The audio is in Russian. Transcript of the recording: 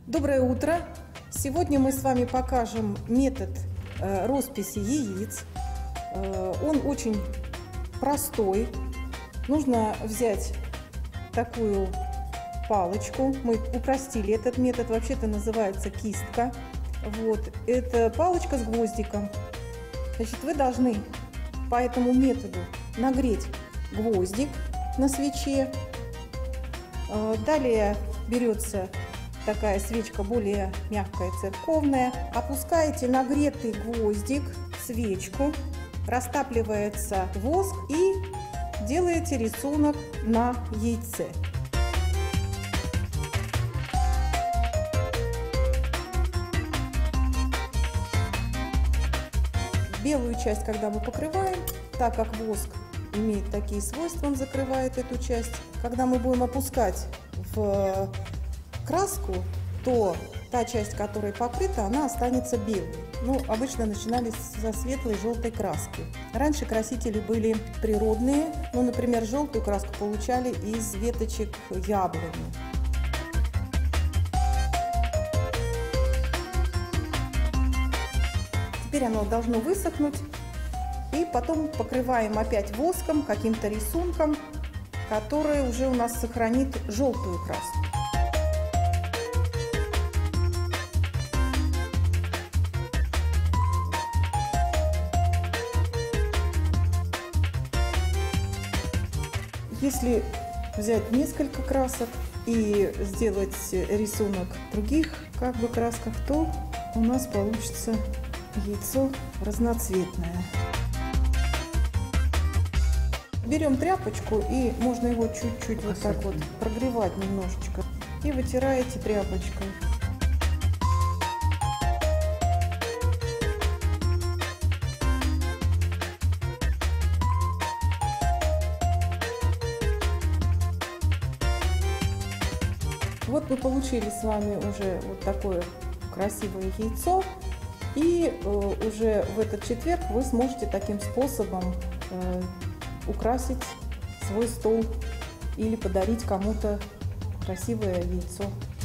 Доброе утро! Сегодня мы с вами покажем метод росписи яиц. Он очень простой. Нужно взять такую палочку. Мы упростили этот метод, вообще-то называется кистка. Вот. Это палочка с гвоздиком. Значит, вы должны по этому методу нагреть гвоздик на свече. Далее берется такая свечка более мягкая, церковная. Опускаете нагретый гвоздик в свечку, растапливается воск и делаете рисунок на яйце. Белую часть, когда мы покрываем, так как воск имеет такие свойства, он закрывает эту часть. Когда мы будем опускать в краску, то та часть, которая покрыта, она останется белой. Ну, обычно начинали со светлой желтой краски. Раньше красители были природные. Ну, например, желтую краску получали из веточек яблони. Теперь оно должно высохнуть. И потом покрываем опять воском, каким-то рисунком, который уже у нас сохранит желтую краску. Если взять несколько красок и сделать рисунок в других красках, то у нас получится яйцо разноцветное. Берем тряпочку, и можно его чуть-чуть вот так вот прогревать немножечко. И вытираете тряпочкой. Вот мы получили с вами уже вот такое красивое яйцо. И уже в этот четверг вы сможете таким способом украсить свой стол или подарить кому-то красивое яйцо.